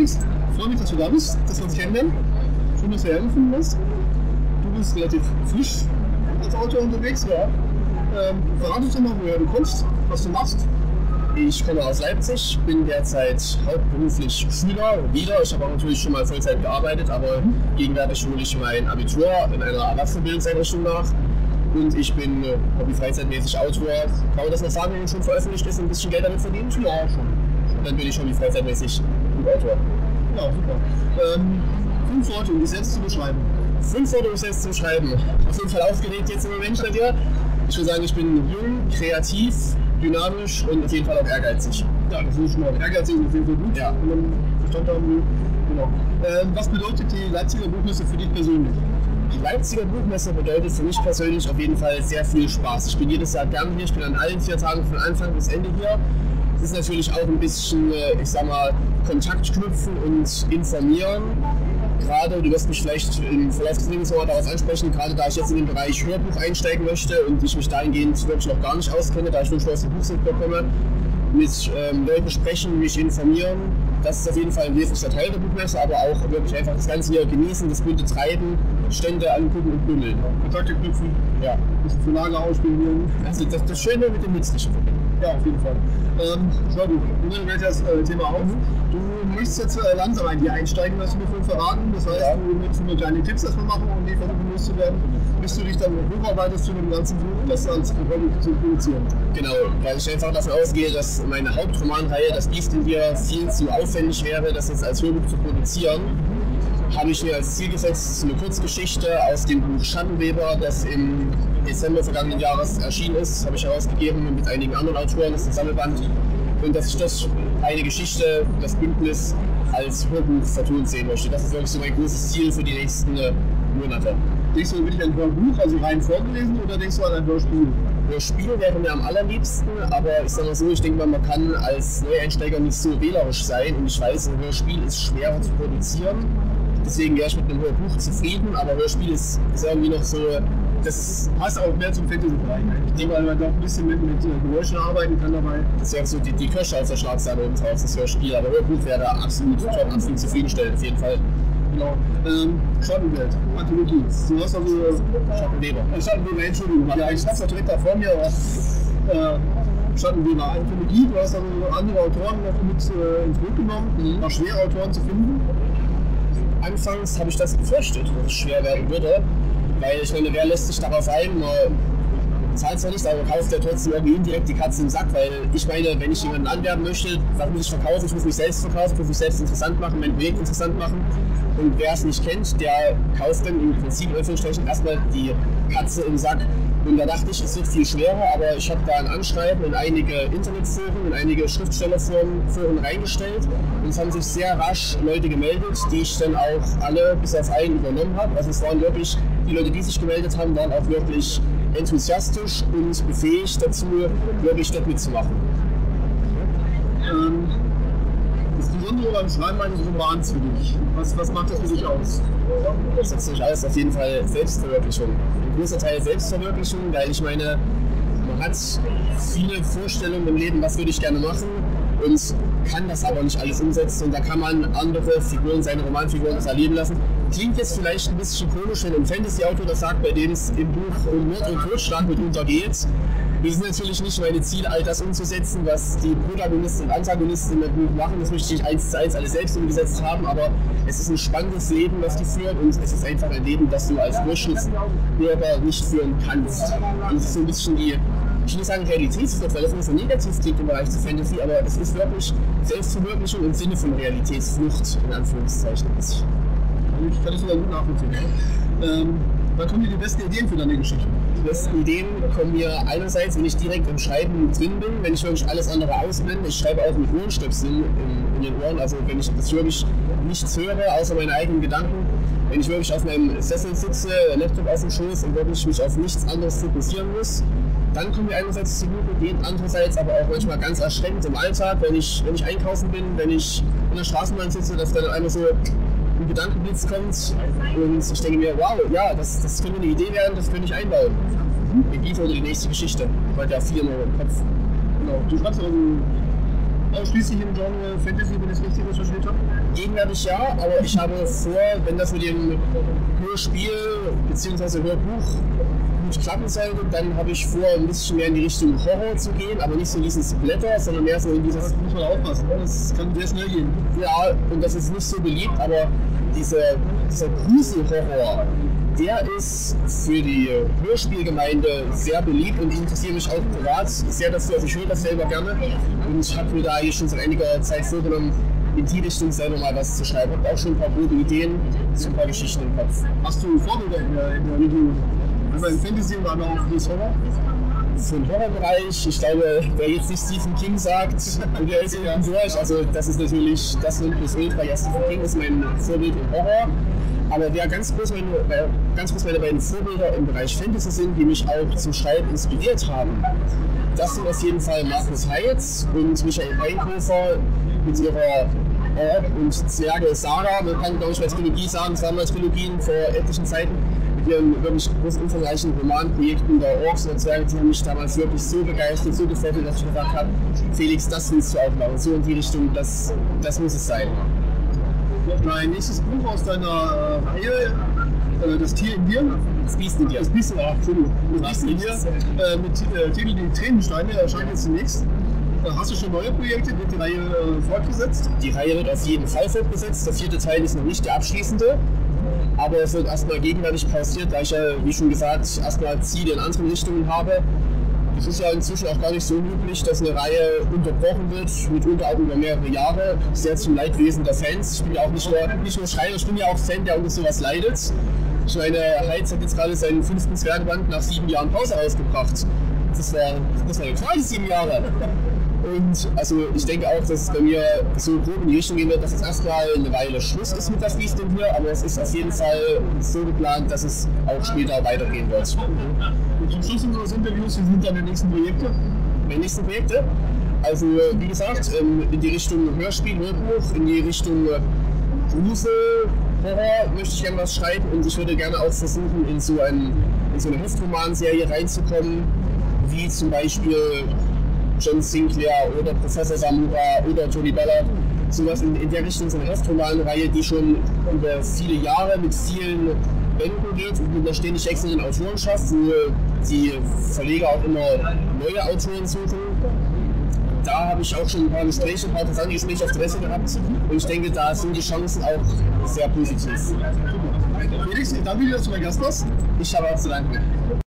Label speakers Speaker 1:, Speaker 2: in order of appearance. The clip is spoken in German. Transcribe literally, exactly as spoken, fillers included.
Speaker 1: bist. Ich freue mich, dass du da bist, dass wir uns kennenlernen. Schön, dass du hergefunden hast. Du bist relativ frisch als Autor unterwegs, ja. Ähm, verrate uns doch mal, woher du kommst, was du machst.
Speaker 2: Ich komme aus Leipzig, bin derzeit hauptberuflich Schüler, wieder. Ich habe auch natürlich schon mal Vollzeit gearbeitet, aber gegenwärtig hole ich mein Abitur in einer Erwachsenenbildungseinrichtung nach. Und ich bin äh, hobby-freizeitmäßig Autor. Kann man das noch sagen, wenn man schon veröffentlicht ist und ein bisschen Geld damit verdient?
Speaker 1: Ja, schon.
Speaker 2: Dann bin ich hobby-freizeitmäßig Autor.
Speaker 1: Ja, super. Ähm, fünf Worte, um dich selbst zu beschreiben.
Speaker 2: Fünf Worte, um mich selbst zu beschreiben. Auf jeden Fall aufgeregt jetzt im Moment bei dir. Ich würde sagen, ich bin jung, kreativ, dynamisch und auf jeden Fall auch ehrgeizig.
Speaker 1: Ja, das ist schon mal ehrgeizig und auf jeden Fall gut.
Speaker 2: Ja.
Speaker 1: Und dann Verstand haben, genau. Ähm, was bedeutet die Leipziger Buchmesse für dich persönlich?
Speaker 2: Die Leipziger Buchmesse bedeutet für mich persönlich auf jeden Fall sehr viel Spaß. Ich bin jedes Jahr gern hier, ich bin an allen vier Tagen von Anfang bis Ende hier. Es ist natürlich auch ein bisschen, ich sag mal, Kontakt knüpfen und informieren. Gerade, du wirst mich vielleicht im Verlauf des Lebens noch darauf ansprechen, gerade da ich jetzt in den Bereich Hörbuch einsteigen möchte und ich mich dahingehend wirklich noch gar nicht auskenne, da ich wirklich aus dem Buchsektor komme, mit ähm, Leuten sprechen, mich informieren. Das ist auf jeden Fall ein wesentlicher Teil der Buchmesse, aber auch wirklich einfach das Ganze hier genießen, das bunte Treiben, Stände angucken und bündeln.
Speaker 1: Kontakte knüpfen,
Speaker 2: ja.
Speaker 1: Ein bisschen für Lager ausspielen.
Speaker 2: Also das, das Schöne mit dem Nützlichen verbinden.
Speaker 1: Ja, auf jeden Fall. Ähm, schau du, wir nehmen gleich das äh, Thema auf. Du möchtest jetzt äh, langsam in die einsteigen, hast du mir vorhin verraten. Das heißt, ja. Du möchtest nur kleine Tipps erstmal machen, um die versuchen loszuwerden, bis du dich dann hocharbeitest zu dem ganzen Buch, das als Hobby zu produzieren.
Speaker 2: Genau, weil ich einfach davon ausgehe, dass meine Hauptromanreihe, das Biest in dir, viel zu aufwendig wäre, das jetzt als Hörbuch zu produzieren. Habe ich mir als Ziel gesetzt, eine Kurzgeschichte aus dem Buch Schattenweber, das im Dezember vergangenen Jahres erschienen ist, habe ich herausgegeben mit einigen anderen Autoren, das ist ein Sammelband. Und dass ich das eine Geschichte, das Bündnis als Hörbuch vertont sehen möchte. Das ist wirklich so mein großes Ziel für die nächsten Monate.
Speaker 1: Denkst du wirklich an ein Hörbuch, also rein vorgelesen, oder denkst du an ein Hörspiel?
Speaker 2: Hörspiel wäre mir am allerliebsten, aber ich sage mal so, ich denke mal, man kann als Neueinsteiger nicht so wählerisch sein und ich weiß, ein Hörspiel ist schwerer zu produzieren. Deswegen wäre ich mit einem Hörbuch zufrieden, aber Hörspiel ist, ist irgendwie noch so, das
Speaker 1: passt auch mehr zum Fantasy-Bereich. Ich denke mal, man da ein bisschen mit, mit Geräuschen arbeiten kann dabei.
Speaker 2: Das wäre so die, die Kirsche auf der Schlagsahne oben drauf, das Hörspiel, aber Hörbuch wäre da absolut top, absolut zufriedenstellend, auf jeden Fall.
Speaker 1: Genau. Ähm, Schattenwelt, Anthologie. Du hast also
Speaker 2: Schattenweber.
Speaker 1: Äh, Schattenweber, Entschuldigung. Ja, ich hab's doch direkt da vor mir. Äh, Schattenweber, Anthologie. Du hast also andere Autoren noch mit äh, ins Boot genommen, mhm. Noch schwere Autoren zu finden.
Speaker 2: Anfangs habe ich das befürchtet, dass es schwer werden würde, weil ich meine, wer lässt sich darauf ein, man zahlt zwar nicht, aber kauft ja trotzdem irgendwie indirekt die Katze im Sack, weil ich meine, wenn ich jemanden anwerben möchte, was muss ich verkaufen, ich muss mich selbst verkaufen, ich muss mich selbst interessant machen, mein Projekt interessant machen und wer es nicht kennt, der kauft dann im Prinzip in Anführungsstrichen erstmal die Katze im Sack. Und da dachte ich, es wird viel schwerer, aber ich habe da ein Anschreiben in einige Internetforen, in einige Schriftstellerforen reingestellt und es haben sich sehr rasch Leute gemeldet, die ich dann auch alle bis auf einen übernommen habe. Also es waren wirklich, die Leute, die sich gemeldet haben, waren auch wirklich enthusiastisch und befähigt dazu, wirklich dort mitzumachen.
Speaker 1: Ähm, das Besondere beim Schreiben eines Romans für dich, was, was macht das für dich aus?
Speaker 2: Das ist natürlich alles auf jeden Fall Selbstverwirklichung. Ein großer Teil Selbstverwirklichung, weil ich meine, man hat viele Vorstellungen im Leben, was würde ich gerne machen und kann das aber nicht alles umsetzen und da kann man andere Figuren, seine Romanfiguren das erleben lassen. Klingt jetzt vielleicht ein bisschen komisch, wenn ein Fantasy-Autor das sagt, bei dem es im Buch um Mord und Totschlag mitunter geht. Das ist natürlich nicht meine Ziel, all das umzusetzen, was die Protagonisten und Antagonisten im Buch machen. Das möchte ich eins zu eins alles selbst umgesetzt haben, aber es ist ein spannendes Leben, was die führen und es ist einfach ein Leben, das du als Durchschnittsbürger nicht führen kannst. Und es ist so ein bisschen die, ich will nicht sagen Realitätsflucht, weil das immer so negativ klingt im Bereich zu Fantasy, aber es ist wirklich Selbstverwirklichung im Sinne von Realitätsflucht, in Anführungszeichen.
Speaker 1: Ich kann das sogar gut nachvollziehen. Ähm, wann kommen dir die besten Ideen für deine Geschichte?
Speaker 2: Die besten Ideen kommen mir einerseits, wenn ich direkt im Schreiben drin bin, wenn ich wirklich alles andere ausblende. Ich schreibe auch mit Ohrenstöpseln in, in den Ohren, also wenn ich das wirklich nichts höre, außer meine eigenen Gedanken. Wenn ich wirklich auf meinem Sessel sitze, Laptop auf dem Schoß und wirklich mich auf nichts anderes fokussieren muss, dann kommen wir einerseits zu guten Ideen, andererseits aber auch manchmal ganz erschreckend im Alltag, wenn ich, wenn ich einkaufen bin, wenn ich in der Straßenbahn sitze, dass dann einmal so ein Gedankenblitz kommt und ich denke mir, wow, ja, das, das könnte eine Idee werden, das könnte ich einbauen. Die Biete oder die nächste Geschichte, weil ja viel in meinem Kopf.
Speaker 1: Genau, du schreibst also ausschließlich im Genre Fantasy, wenn ich es richtig recherchiert habe?
Speaker 2: Gegenwärtig ja, aber ich habe vor, wenn das mit dem Hörspiel bzw. Hörbuch gut klappen sollte, dann habe ich vor, ein bisschen mehr in die Richtung Horror zu gehen, aber nicht so diesen Splatter, sondern mehr so in dieses...
Speaker 1: Das muss man aufpassen, das kann sehr schnell gehen.
Speaker 2: Ja, und das ist nicht so beliebt, aber diese, dieser Gruselhorror, der ist für die Hörspielgemeinde sehr beliebt und ich interessiere mich auch privat sehr dafür. Also ich höre das selber gerne und ich habe mir da eigentlich schon seit einiger Zeit vorgenommen, in die Richtung selber mal was zu schreiben. Ich habe auch schon ein paar gute Ideen zu ein paar Geschichten im Kopf.
Speaker 1: Hast du Vorbilder in der, in der Region? Einmal im Fantasy und einmal auch das Horror?
Speaker 2: Für den Horrorbereich, ich glaube, wer jetzt nicht Stephen King sagt, der ist ja durch. Also das ist natürlich das plus Ultra. Ja, Stephen King ist mein Vorbild im Horror. Aber wer ganz groß meine, ganz groß meine beiden Vorbilder im Bereich Fantasy sind, die mich auch zum Schreiben inspiriert haben, das sind auf jeden Fall Markus Heitz und Michael Einhofer mit ihrer Ork und Zwerge Saga. Man kann, glaube ich, bei Trilogie sagen, es waren mal Trilogien vor etlichen Zeiten. Mit ihren wirklich großen, umfangreichen Romanprojekten der Orks und der Zwerge, die haben mich damals wirklich so begeistert, so gefesselt, dass ich gesagt habe, Felix, das willst du auch machen. So in die Richtung, das, das muss es sein.
Speaker 1: Dein nächstes Buch aus deiner äh, Reihe, äh, Das Tier in dir,
Speaker 2: das Biest in dir.
Speaker 1: Das Biest in dir, Entschuldigung. Das Biest in dir, äh, mit äh, Titel Die Tränensteine, erscheint jetzt zunächst. Äh, hast du schon neue Projekte? Wird die Reihe äh, fortgesetzt?
Speaker 2: Die Reihe wird auf jeden Fall fortgesetzt. Der vierte Teil ist noch nicht der abschließende. Aber es wird erstmal gegenwärtig pausiert, da ich ja, wie schon gesagt, erstmal Ziele in anderen Richtungen habe. Es ist ja inzwischen auch gar nicht so üblich, dass eine Reihe unterbrochen wird, mitunter auch über mehrere Jahre, sehr zum Leidwesen der Fans. Ich bin ja auch nicht nur, nicht nur Schreiber, ich bin ja auch Fan, der unter sowas leidet. Ich meine, Heitz hat jetzt gerade seinen fünften Zwergband nach sieben Jahren Pause ausgebracht. Das war, das war eine Frage, sieben Jahre. Und also ich denke auch, dass es bei mir so grob in die Richtung gehen wird, dass es erstmal eine Weile Schluss ist mit das Biest in dir, aber es ist auf jeden Fall so geplant, dass es auch später weitergehen wird.
Speaker 1: Und zum Schluss unseres Interviews, wie sind deine nächsten Projekte?
Speaker 2: Meine nächsten Projekte? Also wie gesagt, in die Richtung Hörspiel, Hörbuch, in die Richtung Grusel, Horror möchte ich gerne was schreiben und ich würde gerne auch versuchen, in so, ein, in so eine Heftromanserie reinzukommen, wie zum Beispiel John Sinclair oder Professor Samura oder Tony Ballard. Sowas in, in der Richtung, so eine Heftromanreihe, die schon über viele Jahre mit vielen Bänden geht und da ständig wechselnden Autorenschaft, wo die Verleger auch immer neue Autoren suchen. Da habe ich auch schon ein paar Gespräche, ein paar interessante Gespräche auf der Messe gehabt und ich denke, da sind die Chancen auch sehr positiv.
Speaker 1: Felix, danke dir, dass du mein Gast warst.
Speaker 2: Ich habe auch zu danken.